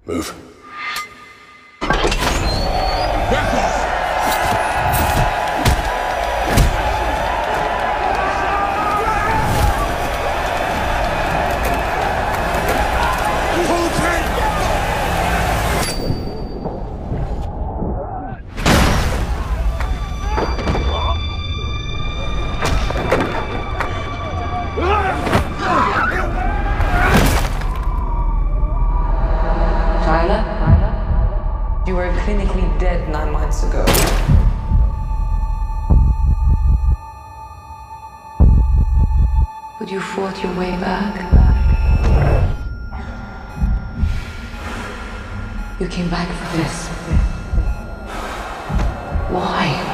Move. Tyler, you were clinically dead 9 months ago. But you fought your way back. You came back for this. Why?